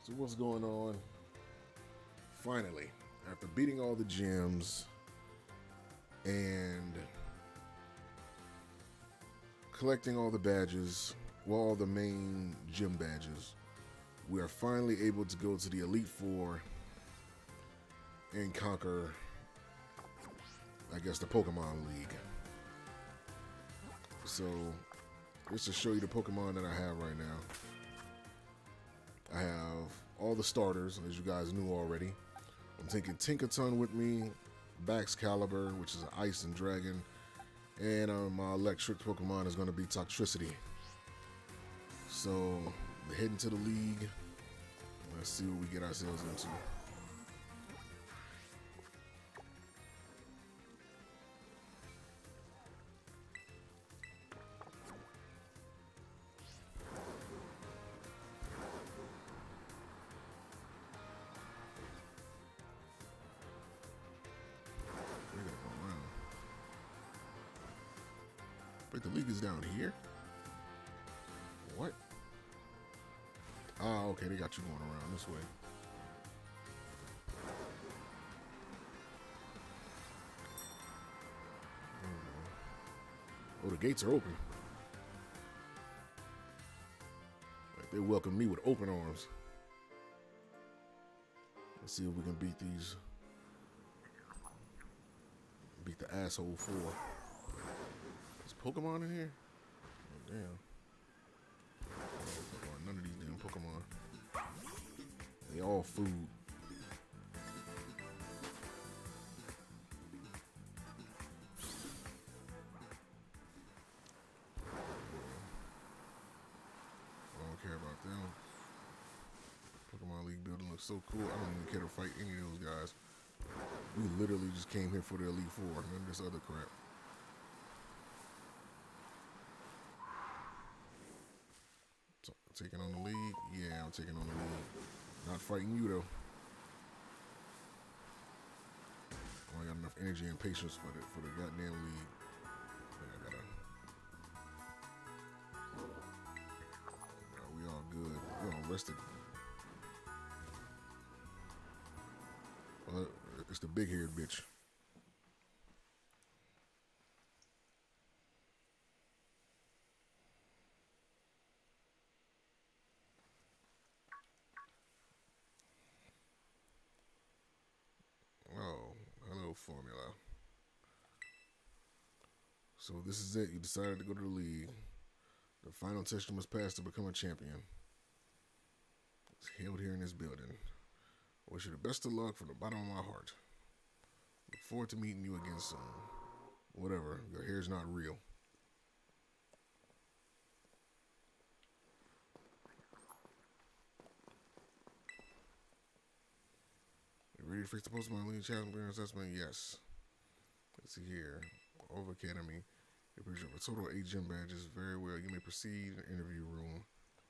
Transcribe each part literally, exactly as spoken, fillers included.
So what's going on? Finally, after beating all the gyms and collecting all the badges, well, all the main gym badges, we are finally able to go to the Elite Four and conquer, I guess, the Pokemon League. So, just to show you the Pokemon that I have right now. I have all the starters, as you guys knew already. I'm taking Tinkaton with me, Baxcalibur, which is an ice and dragon, and uh, my electric Pokemon is going to be Toxtricity. So, we're heading to the league. Let's see what we get ourselves into. Wait, the league is down here? What? Ah, okay, they got you going around this way. Oh, the gates are open. Like, they welcome me with open arms. Let's see if we can beat these. Beat the asshole four. Is Pokemon in here? Oh, damn. Oh, none of these damn Pokemon. They all food. I don't care about them. Pokemon League building looks so cool. I don't even care to fight any of those guys. We literally just came here for the Elite Four. None of this other crap. So, taking on the league? Yeah, I'm taking on the league. Not fighting you, though. I only got enough energy and patience for the, for the goddamn league. I gotta... No, we all good. We all rested. Well, it's the big-haired bitch. Oh, hello, Formula. So this is it. You decided to go to the league. The final test you must pass to become a champion. It's held here in this building. I wish you the best of luck from the bottom of my heart. Look forward to meeting you again soon. Whatever, your hair's not real. You ready to face the Pokemon League Challenge assessment? Yes. Let's see here. Over Academy. You appreciate a total of eight gym badges. Very well. You may proceed in the interview room.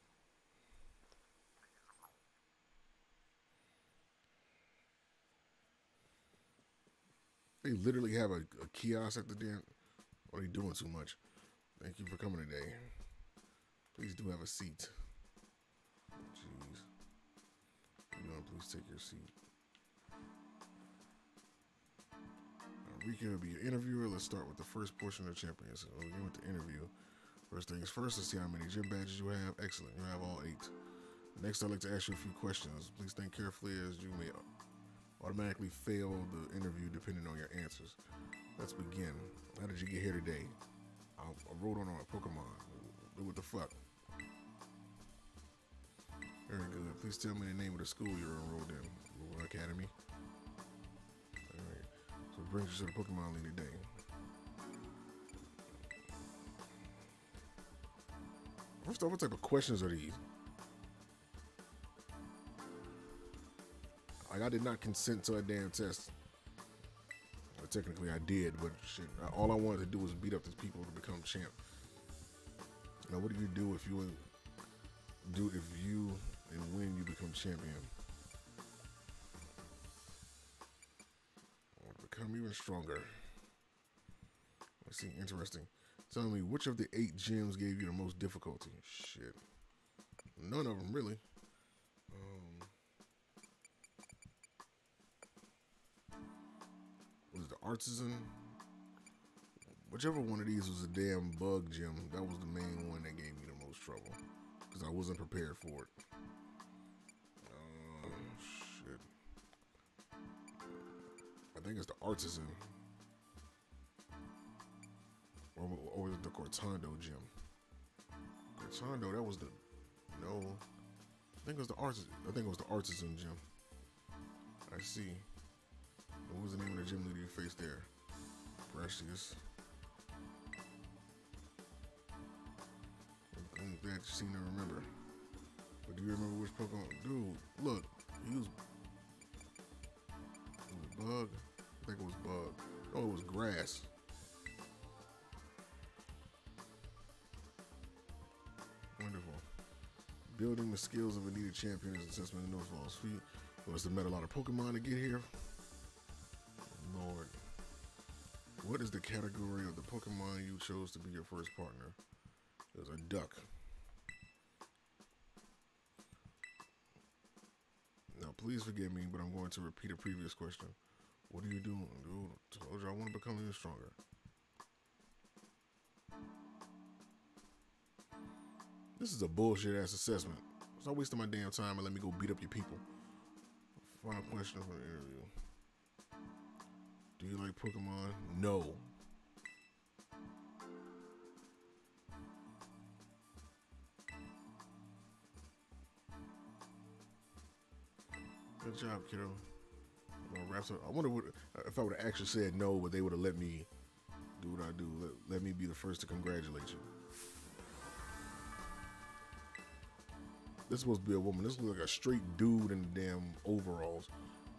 They literally have a, a kiosk at the den. Or are they doing too much? Thank you for coming today. Please do have a seat. Jeez. You know, please take your seat. Rika will be your interviewer. Let's start with the first portion of the champions. So we'll begin with the interview. First things first, let's see how many gym badges you have. Excellent. You have all eight. Next, I'd like to ask you a few questions. Please think carefully as you may automatically fail the interview depending on your answers. Let's begin. How did you get here today? I, I rode on a Pokemon. What the fuck? Very good. Please tell me the name of the school you're enrolled in. Over Academy. Alright. So it brings you to the Pokemon League today. First off, what type of questions are these? Like, I did not consent to a damn test. Well, technically, I did, but shit, all I wanted to do was beat up these people to become champ. Now, what do you do if you do if you and when you become champion? Become even stronger. Let's see, interesting. Tell me, which of the eight gyms gave you the most difficulty? Shit. None of them, really. Um, Artisan. Whichever one of these was a damn bug gym, that was the main one that gave me the most trouble. Because I wasn't prepared for it. Oh, shit. I think it's the Artisan. Or, or the Cortando gym. Cortando, that was the... No. I think it was the Artisan. I think it was the Artisan gym. I see. What was the name of the gym leader you faced there? Precious. I'm glad you seem to remember. But do you remember which Pokemon? Dude, look. He was... Was it Bug? I think it was Bug. Oh, it was Grass. Wonderful. Building the skills of a needed champion is assessment of Northfall's feet. Was to met a lot of Pokemon to get here. Lord. What is the category of the Pokemon you chose to be your first partner? It was a duck. Now, please forgive me, but I'm going to repeat a previous question. What are you doing, dude? Told you I want to become even stronger. This is a bullshit ass assessment. Stop wasting my damn time and let me go beat up your people. Final question for the interview. Do you like Pokemon? No. Good job, kiddo. I wonder what if I would have actually said no, but they would have let me do what I do. Let, let me be the first to congratulate you. This is supposed to be a woman. This looks like a straight dude in the damn overalls.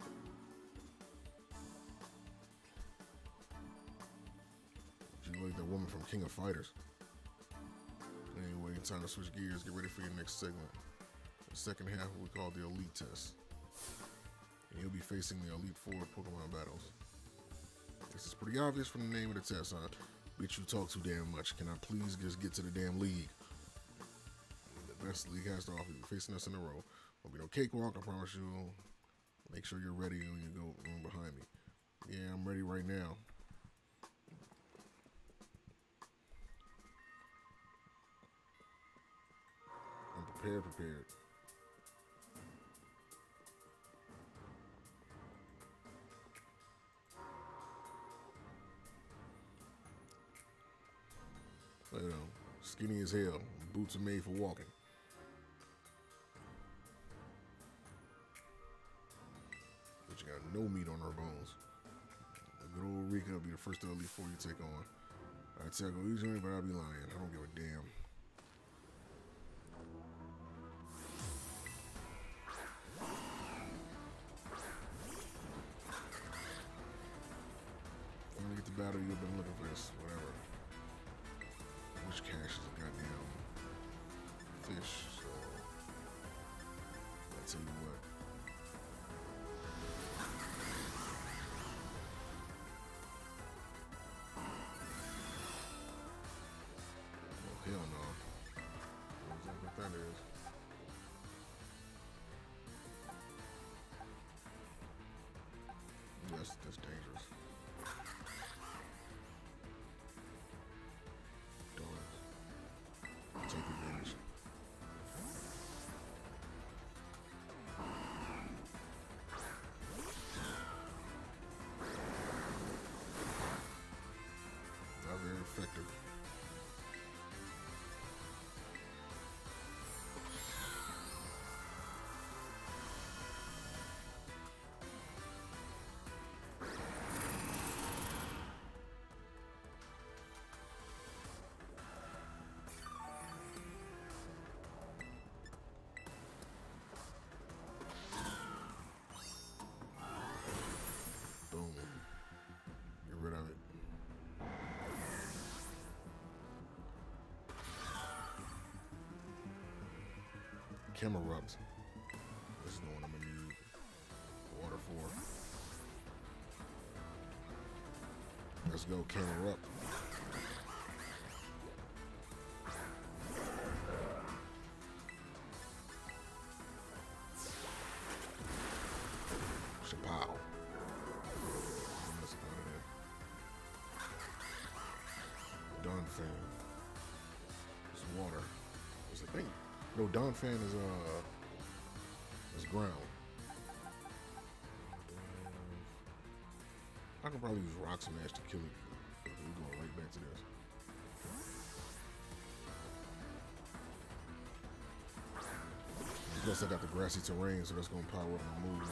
You like that woman from King of Fighters. Anyway, time to switch gears. Get ready for your next segment. The second half we call the Elite Test. And you'll be facing the Elite Four Pokemon battles. This is pretty obvious from the name of the test, huh? Bitch, you talk too damn much. Can I please just get to the damn league? The best league has to offer. You're facing us in a row. Won't be no cakewalk, I promise you. Make sure you're ready when you go room behind me. Yeah, I'm ready right now. I'm prepared, prepared. You know, skinny as hell. Boots are made for walking. But you got no meat on her bones. The good old Rika will be the first Elite Four you take on. I'd say I go easy on it, but I'll be lying. I don't give a damn. Finally get the battle you've been looking for. This, whatever. Which cash is a goddamn fish, so I'll tell you what. Oh, hell no. I don't know what that is. That's, that's dangerous. Take advantage. Not very effective. Camerupt. This is the one I'm gonna need water for. Let's go, Camerupt. Chapow. That's about it. No, Don Fan is uh is ground. I can probably use Rock Smash to kill it. We're going right back to this. Plus I got the grassy terrain, so that's gonna power up my moves.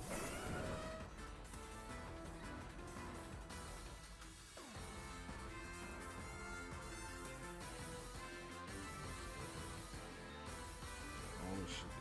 All this shit.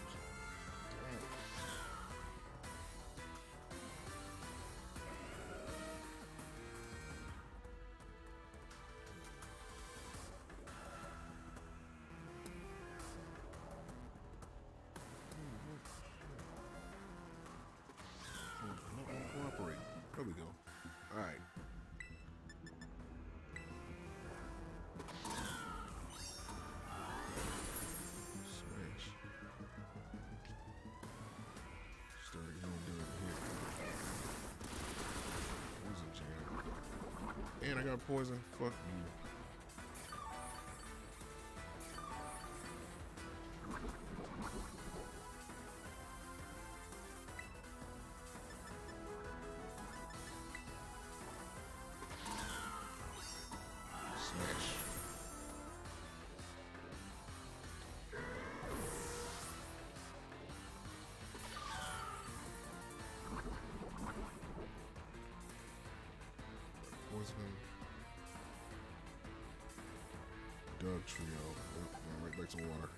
Cooperate. There we go. All right. Smash. Start getting dirty here. Poison jam. And I got poison. Fuck you. Doug Trio. Oh, right back to water.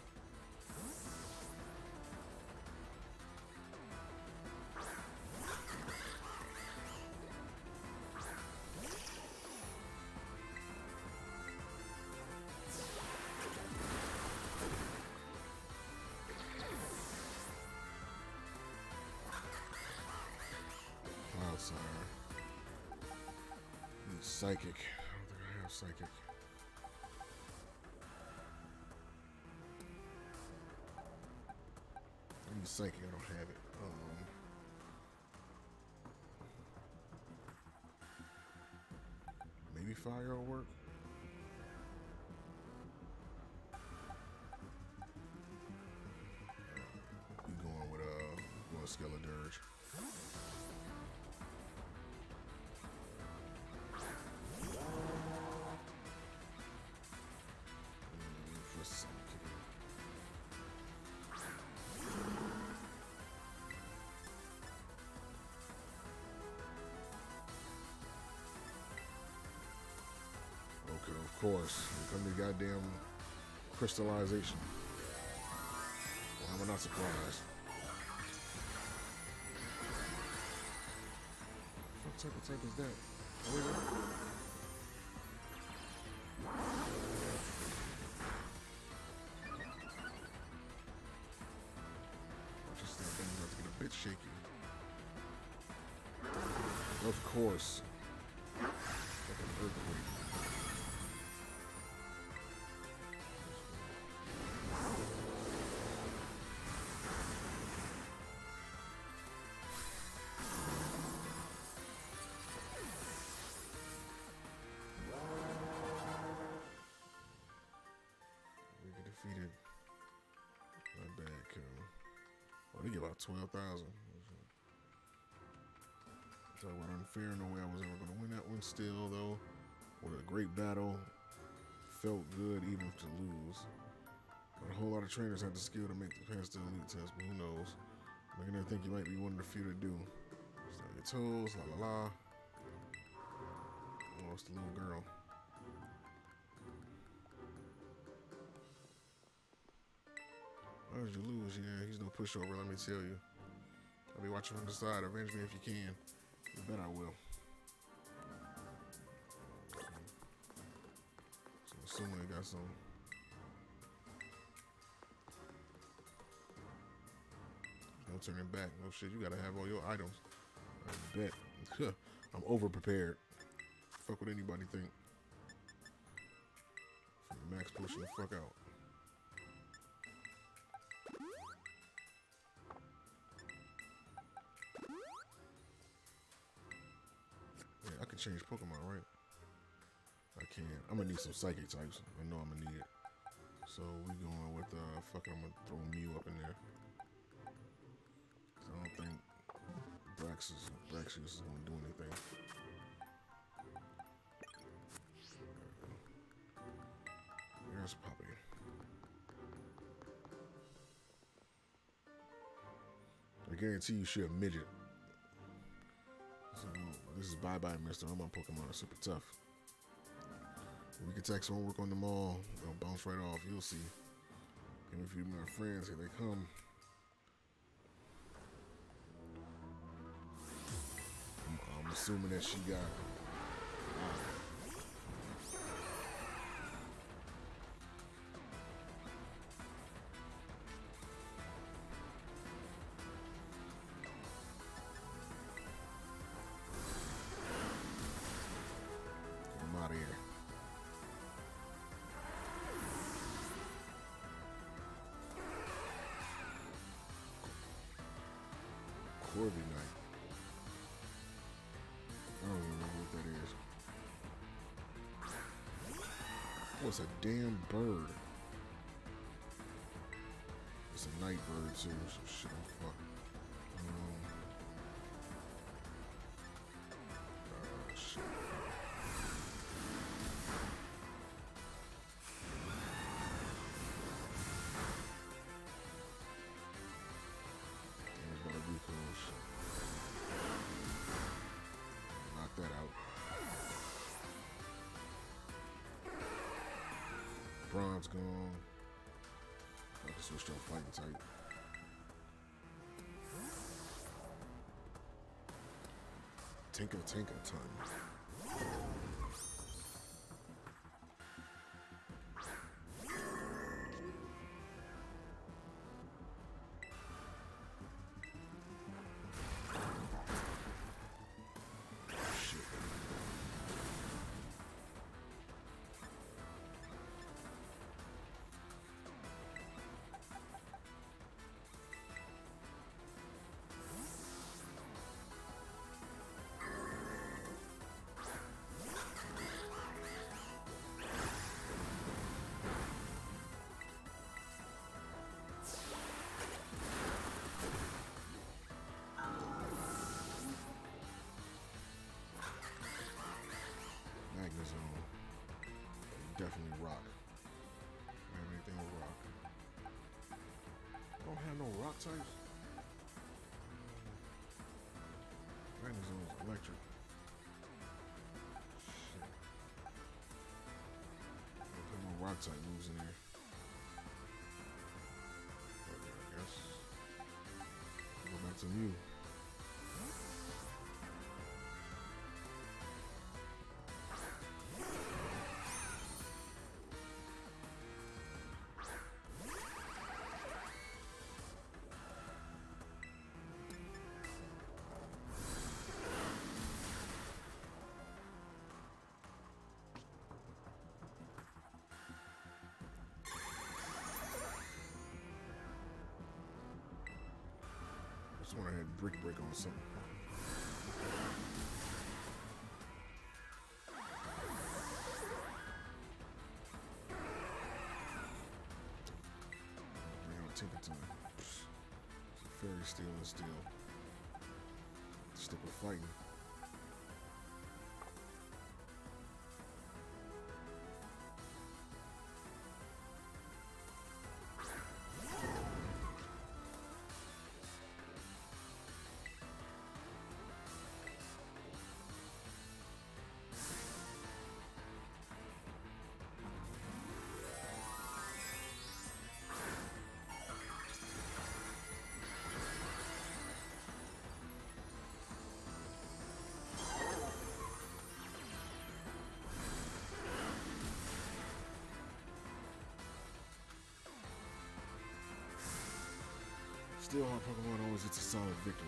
Cloud Sire. Need Psychic. I don't think I have Psychic. I need Psychic, I don't have it. Um, maybe Fire will work. We going with uh, going Skeledirge. Okay, of course. Here come the goddamn crystallization. Why am I not surprised? What type of type is that? Oh, yeah. I just thought things about to get a bit shaky. Of course. Like an earthquake. Defeated. Not bad, kill. Oh, they get about twelve thousand. Talk about unfair. No way I was ever going to win that one still, though. What a great battle. Felt good even to lose. But a whole lot of trainers had the skill to make the past the elite test, but who knows? Making them think you might be one of the few to do. Start your toes, la la la. Oh, it's the little girl. Why did you lose? Yeah, he's no pushover, let me tell you. I'll be watching from the side. Avenge me if you can. You bet I will. So I'm assuming they got some. No turning back. No shit, you gotta have all your items. I bet. I'm over prepared. Fuck what anybody think. From max pushing the fuck out. I can change Pokemon, right? I can. I'm gonna need some Psychic types. I know I'm gonna need it. So we going with uh fucking I'm gonna throw Mew up in there. I don't think Braxis Braxius is gonna do anything. There's Poppy. I guarantee you she a midget. So this is bye bye, mister. All my Pokemon are super tough. We can text one, work on them all. They'll bounce right off. You'll see. And if you're my friends, here they come. I'm, I'm assuming that she got. Uh, I'm out of here. Corviknight. I don't even remember what that is. Oh, it's a damn bird. It's a night bird too, so shit, I'm fucked. Um, uh, shit. Damn, it's about to recoil. Knock that out. Bronze gone. I can switch to a fighting type. Tinker Tinker Ton. Magnezone. Definitely rock. I have anything with rock. I don't have no rock types. Magnezone's electric. Shit. I'll put no rock type moves in there. Okay, I guess. Go back to Mew. I just want to hit brick break on something. Bring out Tinkerton. It's a fairy steel and steel. Stick with fighting. Still, our Pokemon always gets a solid victory.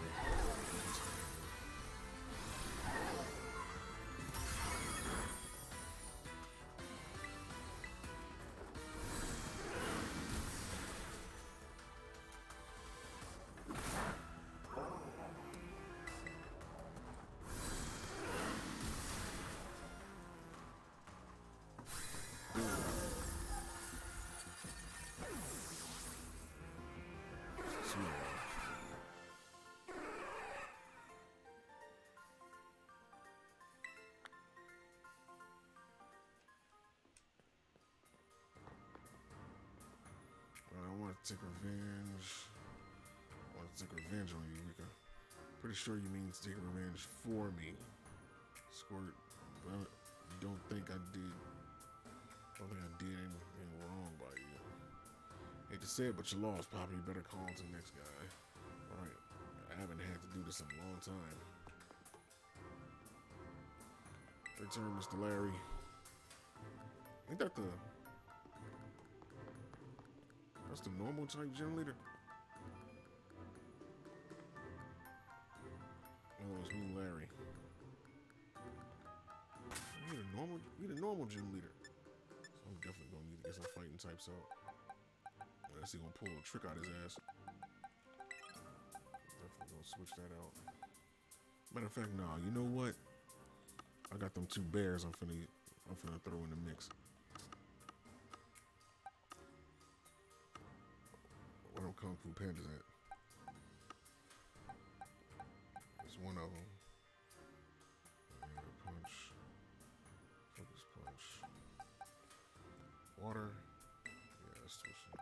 Take revenge. I want to take revenge on you, Rika. Pretty sure you mean to take revenge for me. Squirt. Well, you don't think I did. Don't think I did anything wrong by you. Hate to say it, but you lost. Probably better call on to the next guy. Alright. I haven't had to do this in a long time. Return, Mister Larry. Ain't that the... That's the normal type gym leader? Oh, it's me, Larry. You the normal, you the normal gym leader. So I'm definitely gonna need to get some fighting types out. Unless he gonna pull a trick out his ass. Definitely gonna switch that out. Matter of fact, nah. You know what? I got them two bears. I'm finna, I'm finna throw in the mix. Where them Kung Fu Pandas at? It's one of them. Punch. Focus punch. Water. Yeah, let's switch it.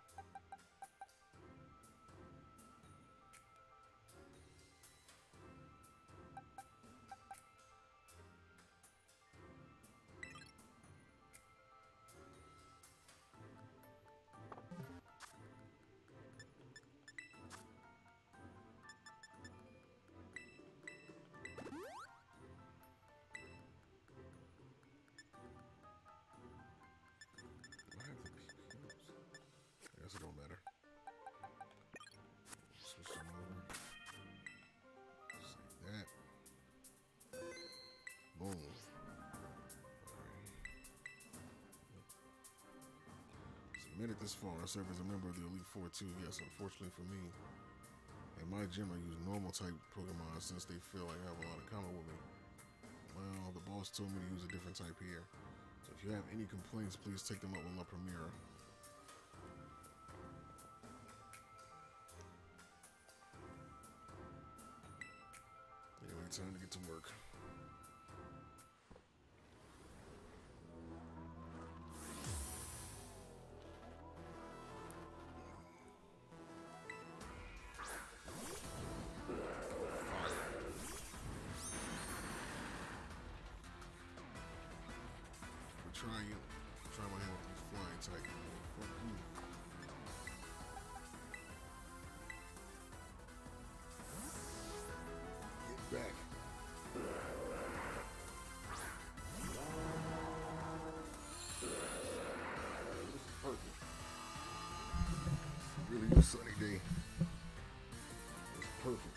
I guess it don't matter. Switch them over. Save that. Boom. Submitted this far. I serve as a member of the Elite Four too. Yes, unfortunately for me. In my gym, I use normal type Pokemon since they feel like I have a lot in common with me. Well, the boss told me to use a different type here. So if you have any complaints, please take them up with La Primera. Anyway, time to get to work. Try it. Try my hand with these flying type. Fuck you. Get back. This is perfect. Really a sunny day. It's perfect.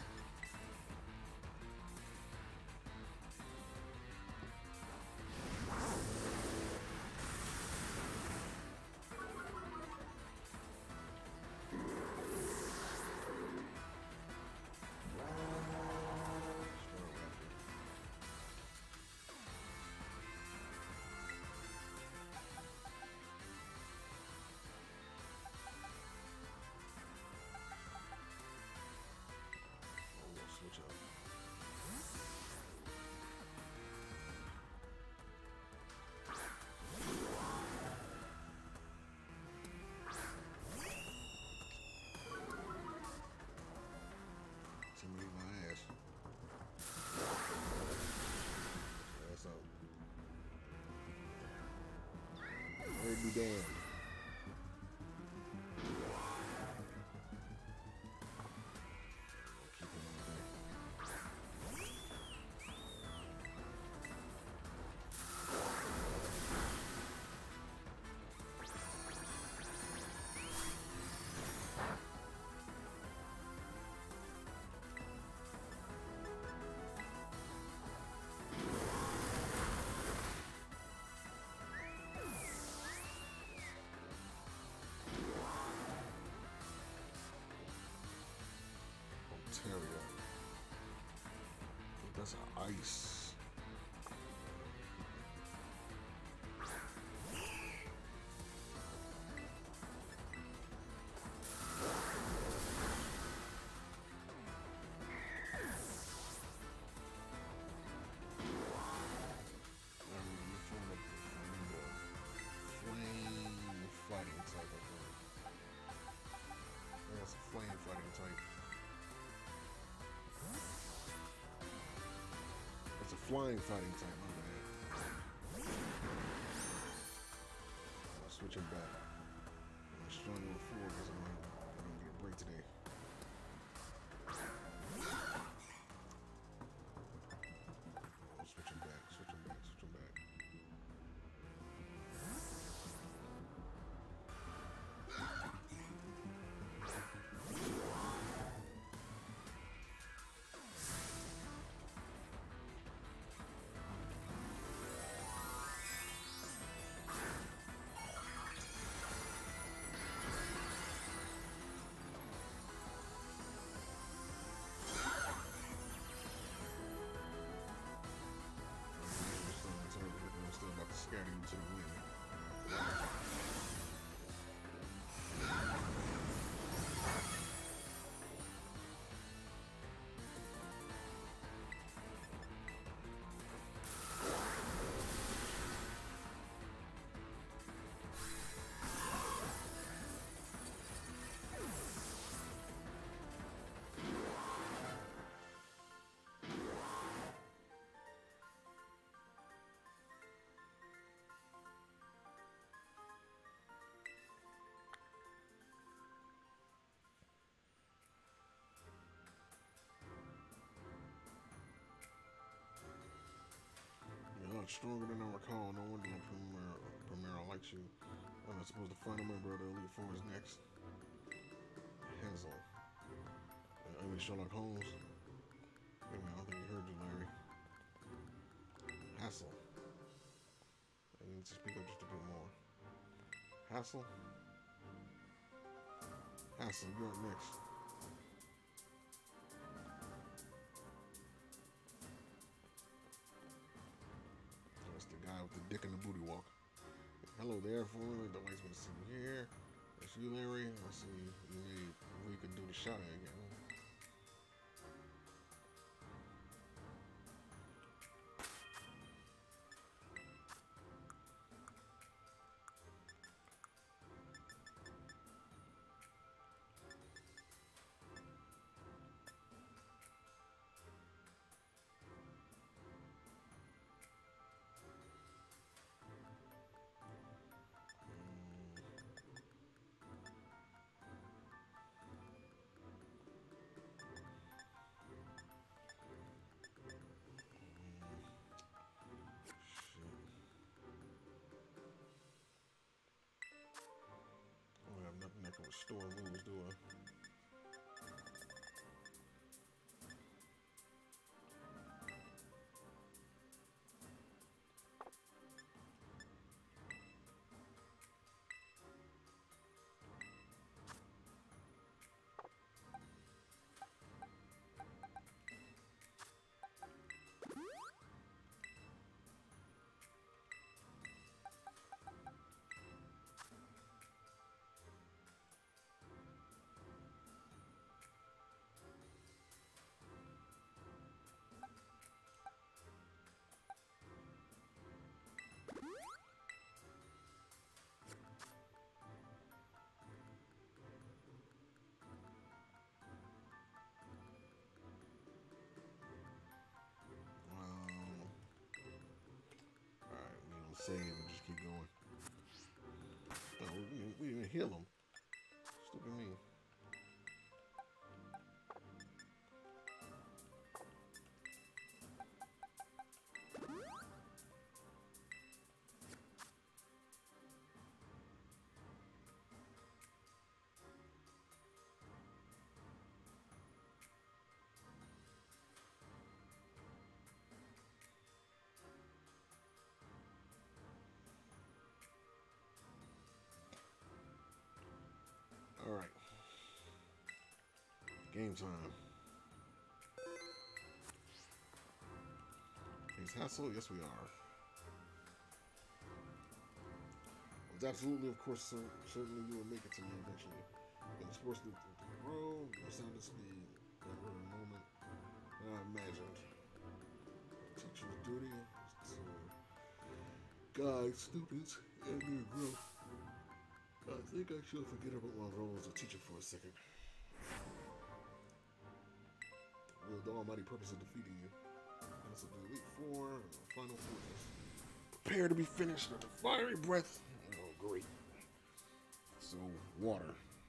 Switch up. Somebody my ass. Ass up. Where'd be damned. Ontario. That's ice. Flame fighting type of thing. swine fighting type, my bad. I'll switch him back. I'm strong on four because I'm going to get a break today. I'll switch him back, switch him back, switch him back. Scatter you to the wind. Stronger than I recall. No wonder Premier Premier likes you. I'm not supposed to find a member of the Elite Four is next. Hazel. Uh, I mean Sherlock Holmes. Wait a minute, I don't think he heard you, Larry. Hassel. I need to speak up just a bit more. Hassel. Hassel, you're up next. Guy with the dick and the booty walk. Hello there, fool. The lights want to see you here. That's you, Larry. I see you made we can do the shot again. Nothing that can restore moves, do I? Save and just keep going. No, we didn't, we didn't heal him. Stupid me. All right. Game time. Is Hassel? Yes, we are. It's absolutely, of course, so, certainly you will make it to me eventually. In the sports league to grow, your sound of speed, never a moment that I imagined. Teacher's duty is to guide students in their growth. I think I should forget about my role as a teacher for a second. With the almighty purpose of defeating you. And So the Elite Four, uh, Final Four, prepare to be finished under fiery breath. Oh, great. So, water.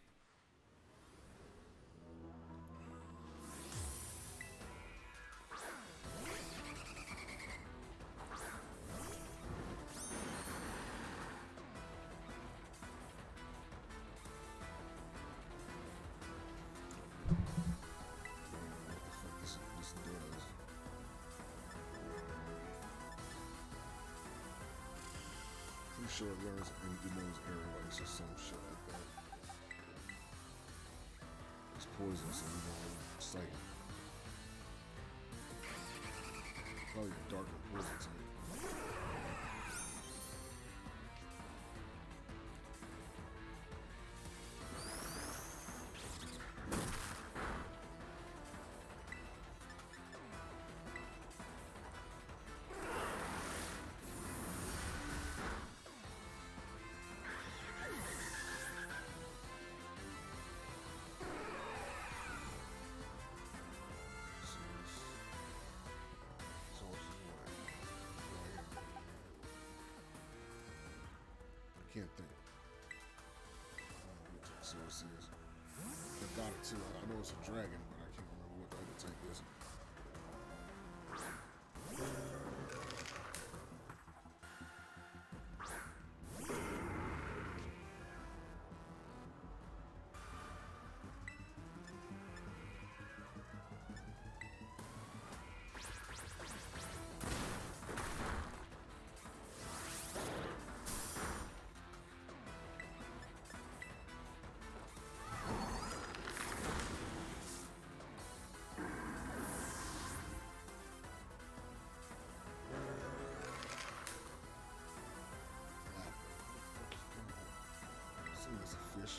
Sure it learns and knows airways or some shit like that. It's poison, so we don't sight it. Probably a darker poison type. Can't think. So it says, I got it too. I know it's a dragon, but I can't remember what the other type is. It's a fish.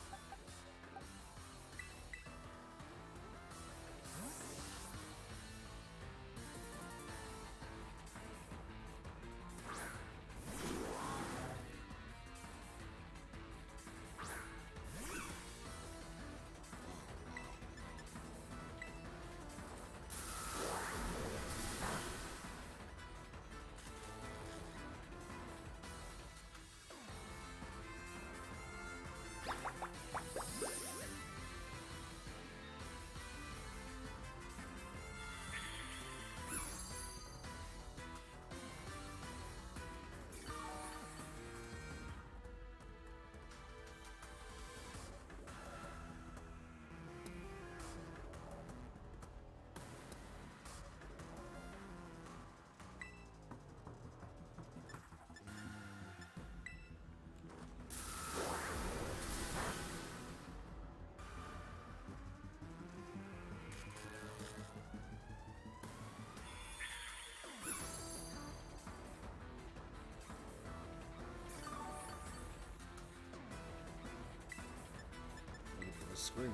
Screaming.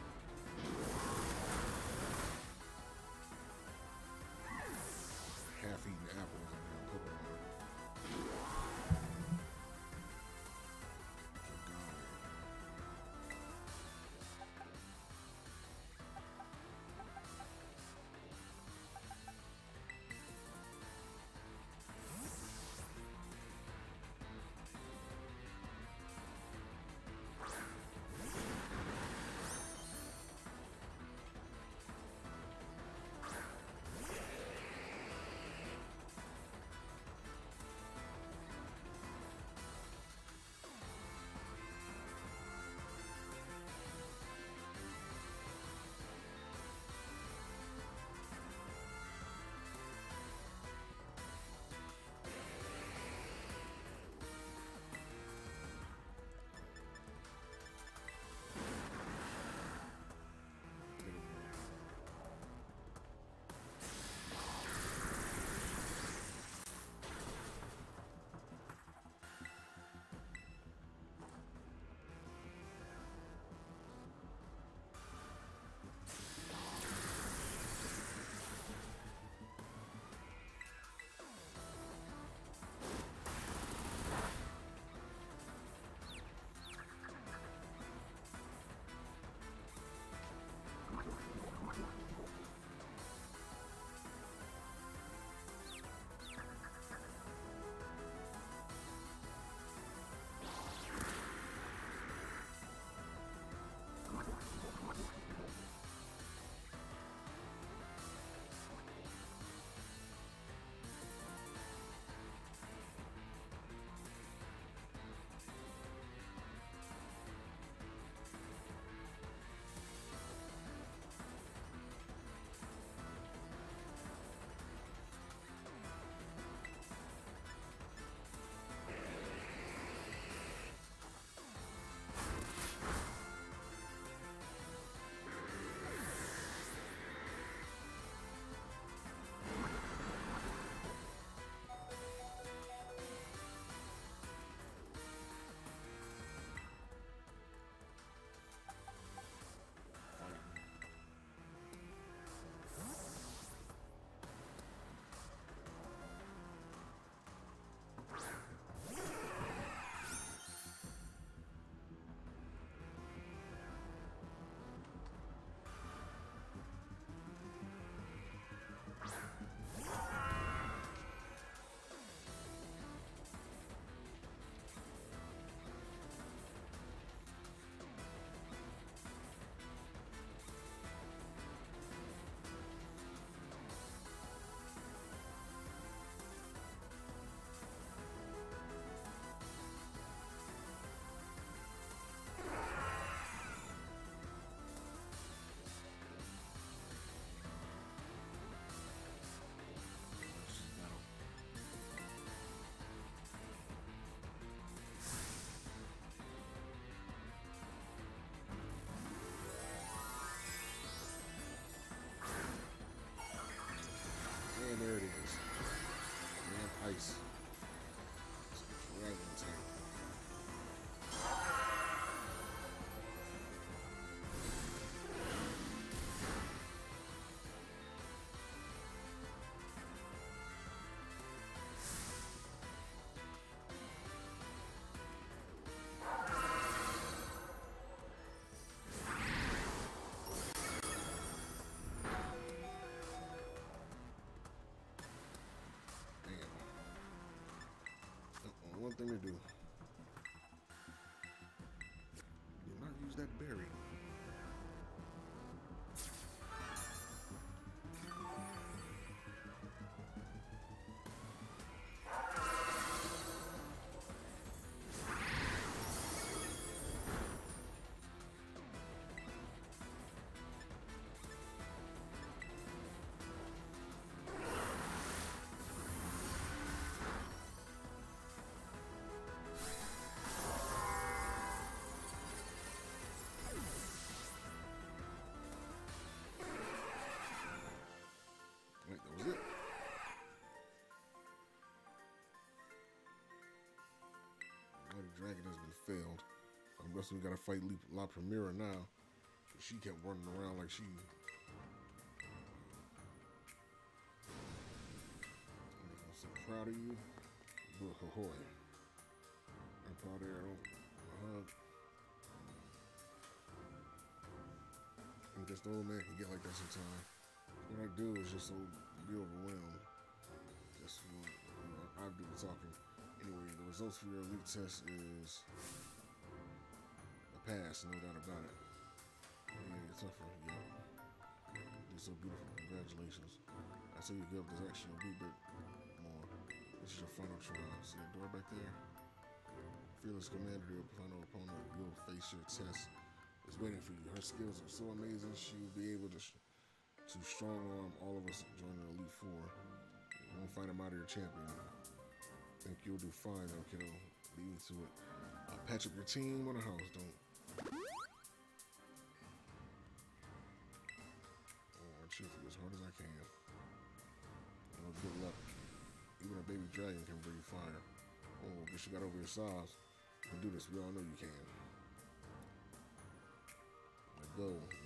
Half-eaten apples and Pokemon. thing to do. Do not use that berry. Right, that was it. Mighty Dragon has been failed. I'm guessing we gotta fight La Primera now. She kept running around like she. I'm so proud of you. Look, ahoy. I'm proud of her. Uh-huh. I guess the old man can get like that sometimes. What I do is just so be overwhelmed. That's what you know, I do the talking. Anyway, the results for your elite test is a pass, no doubt about it. Yeah, you're tougher. Yeah. You're so beautiful. Congratulations. I say you give up this action a wee bit more. This is your final trial. See that door back there? Fearless Commander, your final opponent, will face your test. Is waiting for you. Her skills are so amazing, she will be able to, to strong arm all of us joining the Elite Four. You won't find him out of your champion. Think you'll do fine, though, kiddo. Lead me to it. I'll patch up your team on the house, don't. Oh, I'll cheer for you as hard as I can. Oh, good luck. Even a baby dragon can breathe fire. Oh, guess you got over your size. You can do this. We all know you can. Go.